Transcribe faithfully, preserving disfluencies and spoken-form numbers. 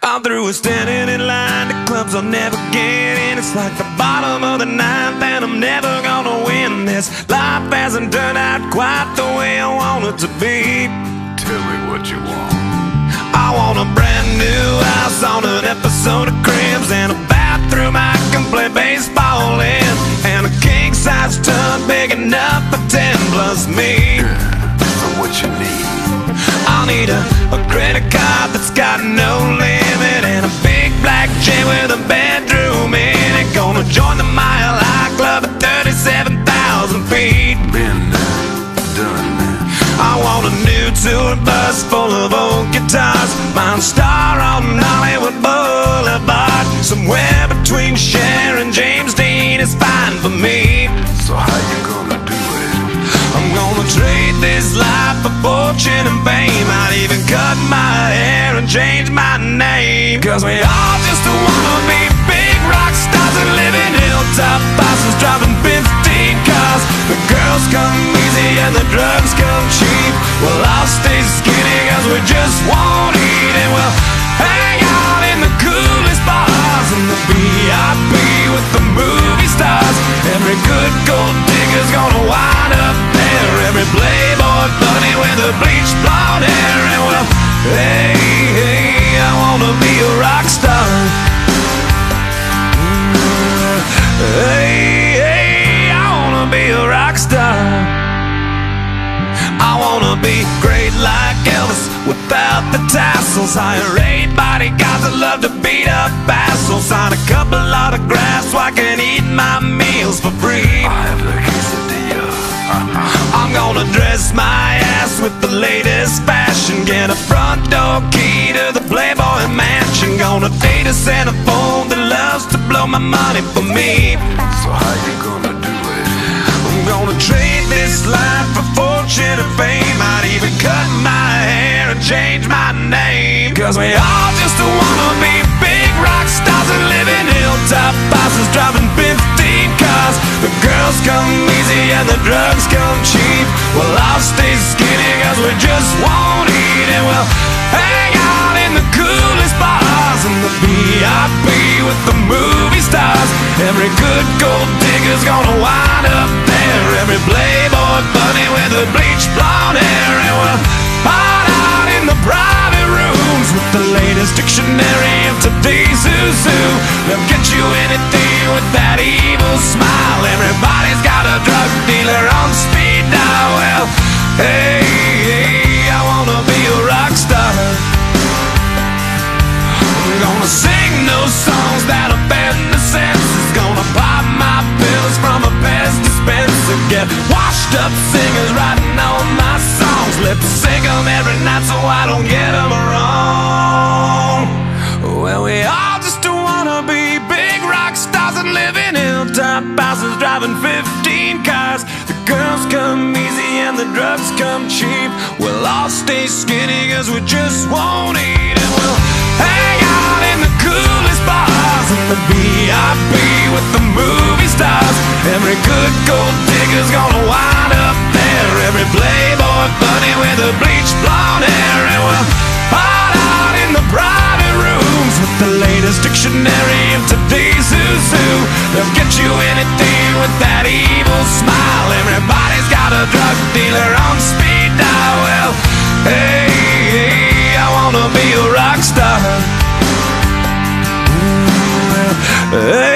I'm through with standing in line to clubs I'll never get in. It's like the bottom of the ninth and I'm never gonna win this. Life hasn't turned out quite the way I want it to be. Tell me what you want. I want a brand new house on an episode of Cribs, and a bathroom I can play baseball in, and a king-size tub big enough for ten plus me. Yeah, so what you need? I'll need a, a credit card that's got no limit, and a big black jet with a bedroom in it. Gonna join the Mile High Club at thirty-seven thousand feet. Been there, done that. I want a new tour bus full of old guitars, mine star on Hollywood Boulevard. Somewhere between Cher and James Dean is fine for me. So how you gonna do it? I'm gonna trade this life for fortune and fame. I'd even cut my hair and change my name, 'cause we all just wanna be big rock stars and live in hilltop houses, driving fifteen cars. The girls come easy and the drugs come cheap. Well, I'll stay skinny 'cause we just won't eat, and we'll hang out in the coolest bars in the V I P with the movie stars. Every good gold digger's gonna wind up there, every playboy bunny with a bleached blonde hair. And well, hey, hey, I wanna be a rock star. Hey, hey, I wanna be a rock star. I wanna be great like Elvis without the tassels. Hire eight bodyguards that love to beat up assholes. Sign a couple autographs so I can eat my meals for free. I have the quesadilla. I'm gonna dress my ass with the latest fashion, get a front door key to the Playboy Mansion. Gonna date a centerfold that loves to blow my money for me. So how you gonna do it? I'm gonna trade this life for fortune and fame. I'd even cut my hair and change my name, 'cause we all just wanna be big rock stars and live in hilltop houses, driving fifteen cars. The girls come easy and the drugs come cheap. Well, I'll stay skinny 'cause we just won't eat, and we'll hang out in the coolest bars in the V I P with the movie stars. Every good gold digger's gonna wind up there, every playboy bunny with a bleached blonde hair. And we'll hide out in the private rooms with the latest dictionary of today's who's who. They'll get you anything with that evil smile. Everybody's got a drug dealer on speed dial. Well, hey, hey, I wanna be a rock star. I'm gonna sing those songs that offend the senses. Gonna pop my pills from a Pez dispenser. Get washed up singers writing all my songs. Lip sync them every night so I don't get them wrong. Well, we all just wanna be big rock stars and live in hilltop houses, driving fifteen cars. The girls come easy and the drugs come cheap. We'll all stay skinny 'cause we just won't eat, and we'll hang out in the coolest bars in the V I P with the movie stars. Every good gold digger's gonna wind up there, every playboy bunny with a bleached blonde hair. And we'll hide out in the private rooms with the latest dictionary of today's who's who. They'll get you anything with that evil smile. Everybody's got a drug dealer on speed dial. Well, hey, hey, I wanna be a rock star. Hey,